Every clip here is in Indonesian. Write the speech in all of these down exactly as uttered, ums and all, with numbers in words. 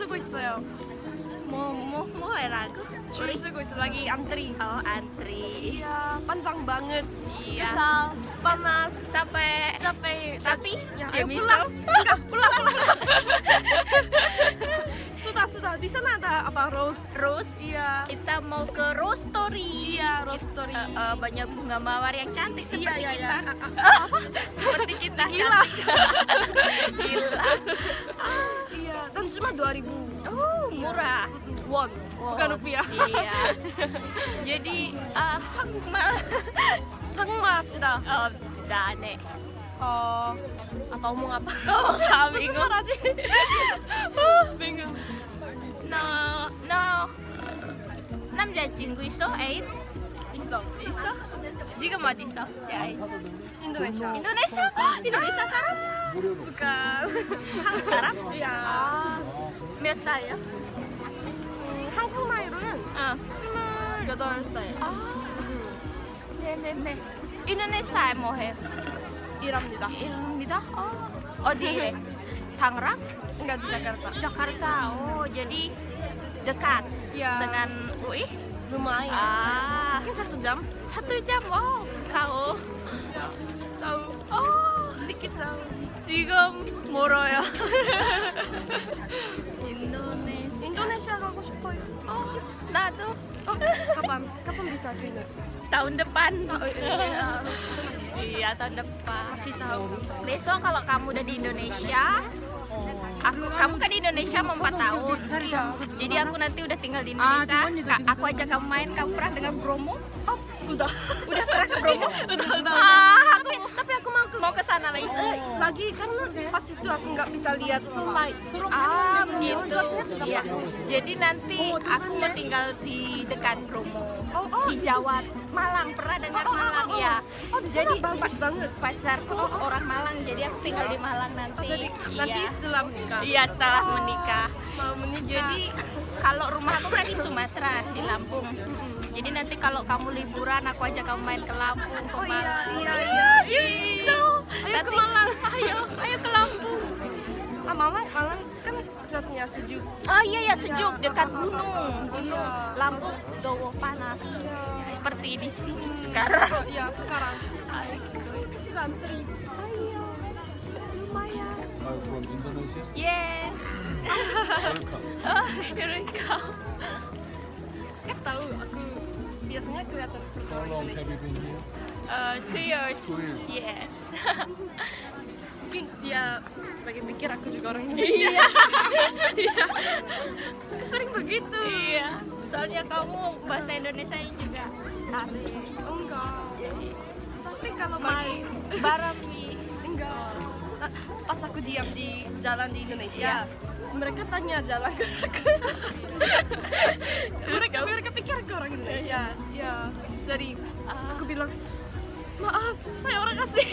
쓰고 있어요. 뭐, 뭐, 뭐라고? 줄 쓰고 있어. lagi antri. Oh, antri. Iya, panjang banget. Iya. Kesal, panas, Capek. capek. Tapi, ya, ya ayo bisa. pulang. Enggak, pulang, pulang. Sudah, sudah. Di sana ada apa? Rose. Terus Iya. kita mau ke Rose Story. Iya, Rose Story. Eh, eh, banyak bunga mawar yang cantik seperti Iya, iya, kita. iya. A- a- Apa? Seperti kita. Gila. Gila. Iya, dan cuma dua ribu Oh, murah. won, Oh, bukan rupiah. Iya. Jadi, uh, 한국말. 한국말 합시다. Oh, dane. 어, apa ngomong apa? Oh, nggak bingung. 말하지? bingung. No, no. 남자친구 있어? 애인? 있어. 있어? 지금 어디 있어? 야, 인도네시아. 인도네시아? 인도네시아 사람? bukan. 한국 사람? Iya. 아, 몇 살이야? 음, 한국 나이로는 아, 스물여덟 살. 아, 네네네. 인도네시아에 뭐해? 일합니다. 일합니다. 어, 어디 일해? Tangerang? Enggak di Jakarta. Jakarta. Oh, jadi dekat Iya. dengan U I? lumayan. Ah, Mungkin satu jam. satu jam. Wow, kau. Jauh. Oh, Sedikit jauh. 지금 멀어요. 인도네시아. 인도네시아 가고 싶어요. Oh, 나도. Oh, kapan? Kapan bisa ke Tahun depan. Oh, iya. Iya, tahun depan. Masih jauh. Besok kalau kamu udah di Indonesia, aku kamu kan di Indonesia mau empat tahun. Jadi aku nanti udah tinggal di Indonesia. Ka- aku ajak kamu main. Kamu pernah dengar Bromo? Oh, udah. Udah pernah ke Bromo? udah, udah. Ah, Tapi, tapi aku mau ke mau ke sana lagi. Eh, lagi karena pas itu aku nggak bisa lihat sunlight. Ah, begitu. Cuacanya tetap Iya. bagus. Jadi nanti aku tinggal di dekat Bromo. Oh, oh, Di Jawa, Malang. Pernah dengar Oh, oh, oh, Malang oh. ya? Oh, di sana Jadi bagus banget. pacarku orang Malang, jadi aku tinggal di Malang nanti. Oh, jadi nanti Iya. setelah menikah. Iya, setelah Oh, menikah. Mau menikah. Jadi kalau rumahku kan di Sumatera, di Lampung. Jadi nanti kalau kamu liburan, aku ajak kamu main ke Lampung, ke Oh, iya, Malang. iya, iya. Gitu. Ayo Nanti- ke Malang. Ayo, ayo ke Lampung. Ah, Malang, Malang kan cuacanya sejuk. Oh iya ya, sejuk, Iya. dekat gunung. Gunung. Iya. Lampung dowo panas. Iya. Seperti di sini sekarang. Oh, iya, sekarang. Itu sudah antri. Ayo. Lumayan. I'm from Indonesia. Yeah. Welcome. Oh, here we go. Kan tahu aku biasanya kelihatan seperti How orang long have Indonesia. you been here? Uh, two years. Two years. Yes. Mungkin dia sebagai pikir aku juga orang Indonesia. Iya. Aku sering begitu. Iya. Soalnya kamu bahasa Indonesia juga sabi. Enggak. Tapi kalau Mai bagi barami. enggak. Nah, pas aku diam di jalan di Indonesia, mereka tanya jalan ke aku. mereka mereka pikir aku orang Indonesia. Ya, jadi aku bilang maaf, saya orang asing.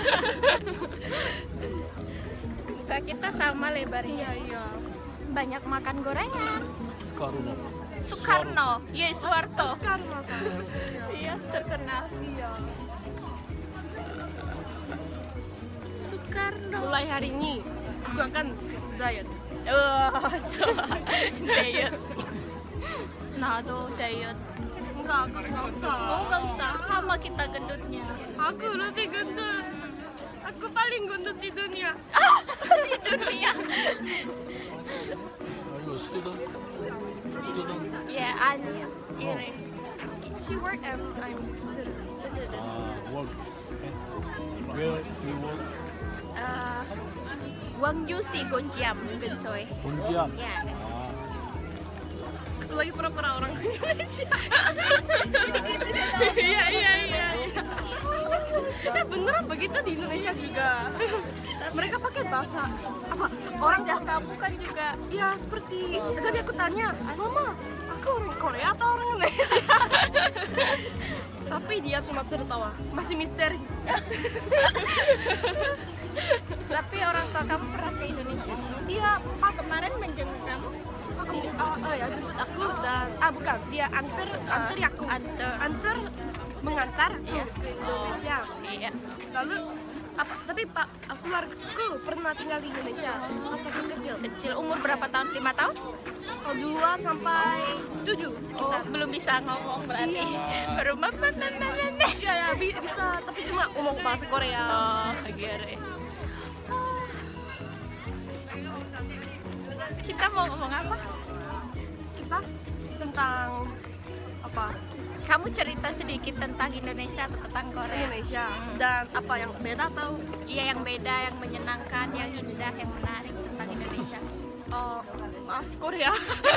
Muka kita sama lebarnya. iya. Banyak makan gorengan. Skaruno. Soekarno, iya Soeharto. Sekarang makan. Iya, terkenal. Iya. Soekarno. Mulai hari ini aku akan diet. Wah, coba diet. Nado diet. Enggak, aku enggak usah. Oh, nggak usah. Sama kita gendutnya. Aku lebih gendut. Aku paling gendut di dunia. Di dunia. Are you a student? Student? Ya, Anya. Ire. She work and I'm student. Ah, work. Okay. Where do you work? Uh, Gwangju si Gonjiam, Gencoy. Pontian. Ya. Ah, Aku lagi pura-pura orang Indonesia. Iya, iya, iya. Ya beneran begitu di Indonesia juga. Mereka pakai bahasa apa? Orang Wajah kamu kan juga. ya seperti tadi aku tanya, Mama, aku orang Korea atau orang Indonesia? Tapi dia cuma tertawa, masih misteri. Tapi orang tua kamu pernah ke Indonesia? Dia pas Kemarin menjenguk kamu? aku, ah, ah, ya jemput aku dan ah bukan, dia antar antar aku, Antar. antar mengantar aku Iya. ke Indonesia. Iya. Lalu apa? Tapi tapi pak keluargaku pernah tinggal di Indonesia pas aku kecil. Kecil, umur berapa tahun? Lima tahun? Oh, dua sampai tujuh Oh, sekitar. belum bisa ngomong berarti. Iya. Baru mama mama mama. Iya ya, bi- bisa, tapi cuma ngomong bahasa Korea. Oh, gere. Kita mau ngomong apa? Kita tentang apa? Kamu cerita sedikit tentang Indonesia atau tentang Korea? Indonesia dan apa yang beda atau Iya, yang beda, yang menyenangkan, yang indah, yang menarik tentang Indonesia. oh, maaf Korea.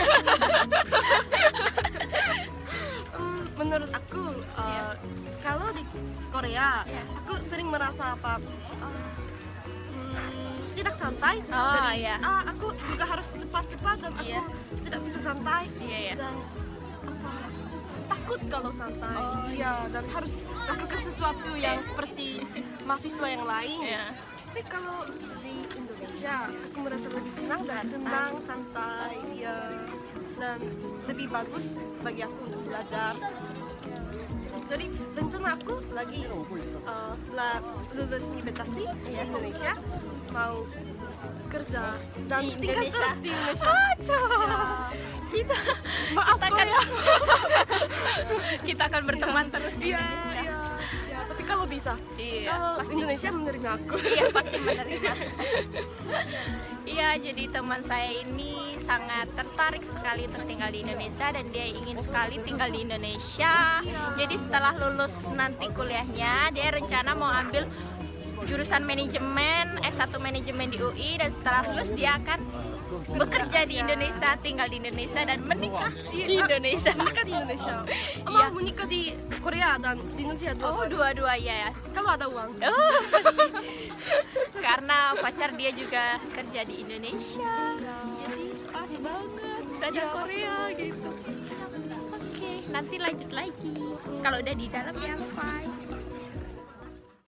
Hmm, menurut aku uh, Iya. kalau di Korea Iya. aku sering merasa apa uh, hmm, tidak santai. Oh, Jadi, iya. ah, aku juga harus cepat-cepat dan aku Iya. tidak bisa santai. Iya, iya. Dan apa takut kalau santai. Oh, iya, dan harus lakukan sesuatu yang seperti mahasiswa yang lain. Iya. Tapi kalau di Indonesia aku merasa lebih senang dan tenang, santai, ya, dan lebih bagus bagi aku untuk belajar. Jadi rencana aku lagi uh, setelah lulus universitas di Indonesia mau kerja dan Di tinggal Indonesia. terus di Indonesia. Kita Maaf kita akan Korea. kita akan berteman terus di Iya, Indonesia. iya. Ya, tapi kalau bisa, Iya, kalau pasti. Indonesia menerima aku. Iya, pasti menerima. Iya, jadi teman saya ini sangat tertarik sekali untuk tinggal di Indonesia dan dia ingin sekali tinggal di Indonesia. Jadi setelah lulus nanti kuliahnya, dia rencana mau ambil jurusan manajemen, S satu manajemen di U I, dan setelah lulus dia akan bekerja di Indonesia, tinggal di Indonesia dan menikah di Iya, Indonesia. menikah di Indonesia. Iya. Mau menikah di Korea dan di Indonesia dua. Oh, dua-dua ya. Kalau ada uang. Oh, karena pacar dia juga kerja di Indonesia, jadi pas banget ada Korea gitu. Oke, nanti lanjut lagi. Kalau udah di dalam ya, bye.